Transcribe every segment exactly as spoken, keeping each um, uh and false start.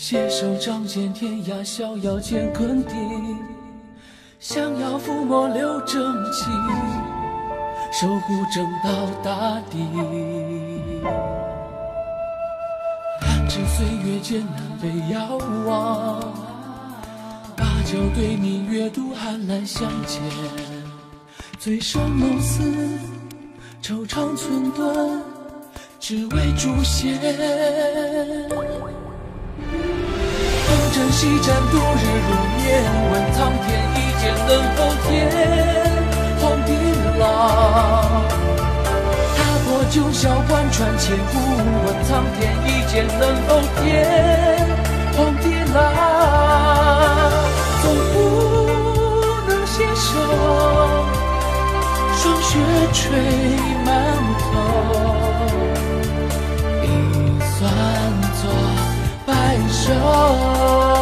携手仗剑天涯，逍遥乾坤地。想要抚摸留正气，守护正道大地。知岁月艰难被遥望，把酒对你阅读寒来相见。醉生梦死，惆怅寸断，只为诛仙。东征西战，度日如年，问苍天一剑能否天？黄帝郎踏破九霄，贯穿千古，问苍天一剑能否天？黄帝郎总不能携手，霜雪垂满头，一算作白首。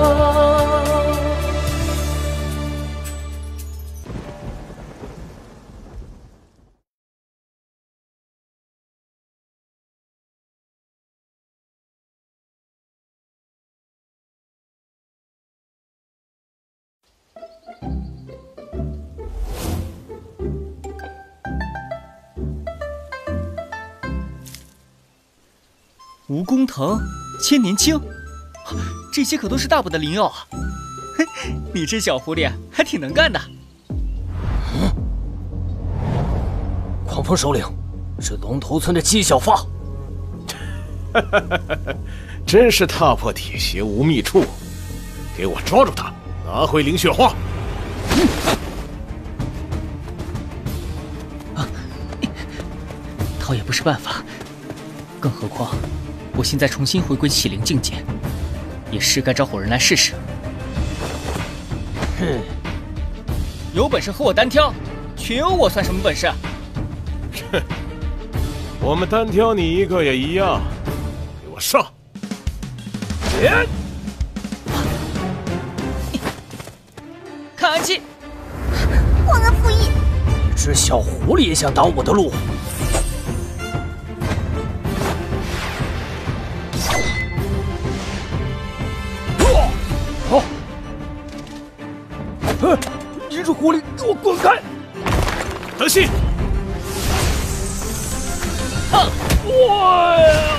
蜈蚣藤、千年青，这些可都是大补的灵药啊！嘿，你这小狐狸还挺能干的。 嗯，狂风首领是龙头村的姬小发。 哈哈哈哈！真是踏破铁鞋无觅处，给我抓住他，拿回凌雪花。 嗯啊，逃也不是办法，更何况。我现在重新回归启灵境界，也是该招伙人来试试。 哼，有本事和我单挑，群殴我算什么本事？ 哼，我们单挑你一个也一样，给我上！别！ 看安七， 忘恩负义！ 一只小狐狸也想挡我的路？ 你这狐狸，给我滚开！德信， 啊！哇呀！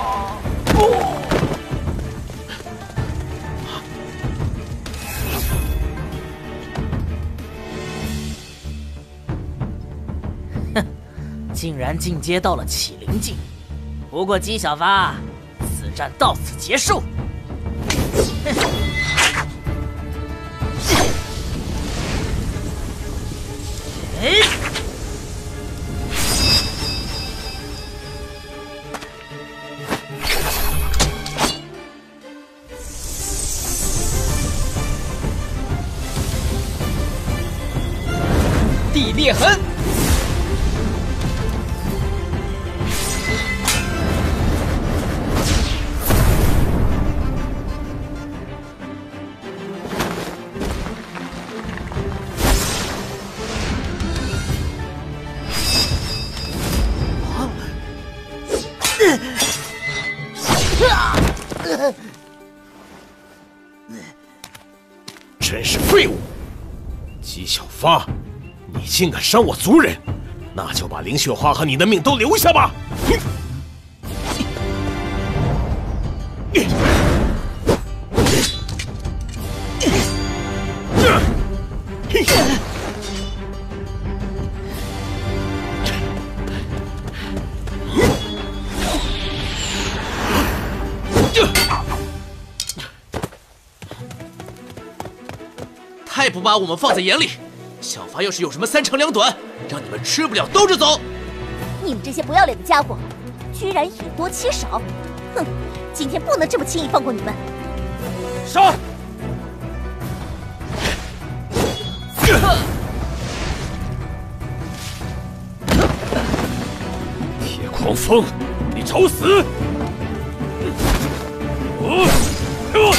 哼，竟然进阶到了启灵境。不过姬小发，此战到此结束。哼。哎！ 地裂痕！ 真是废物！姬小发，你竟敢伤我族人，那就把凌雪花和你的命都留下吧！ 太不把我们放在眼里！小发要是有什么三长两短，让你们吃不了兜着走！ 你们这些不要脸的家伙，居然以多欺少！哼，今天不能这么轻易放过你们！ 杀！铁狂风，你找死！我，我。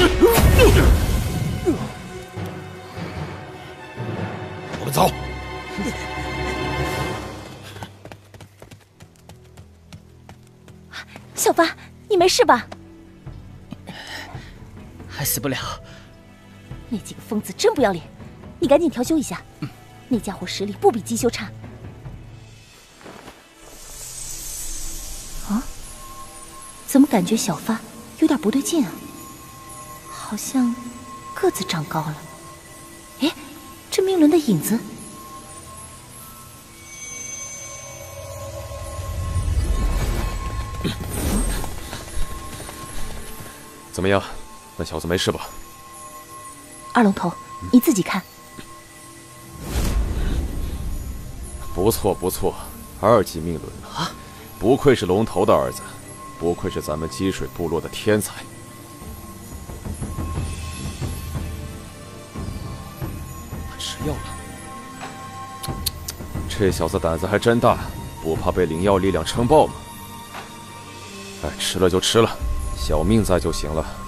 我们走。 小发，你没事吧？ 还死不了。 那几个疯子真不要脸，你赶紧调休一下。嗯，那家伙实力不比姬修差。啊？怎么感觉小发有点不对劲啊？好像个子长高了。哎，这命轮的影子。 怎么样？那小子没事吧？ 二龙头，你自己看。 不错不错，二级命轮啊！不愧是龙头的儿子，不愧是咱们积水部落的天才。吃药了。这小子胆子还真大，不怕被灵药力量撑爆吗？哎，吃了就吃了。小命在就行了。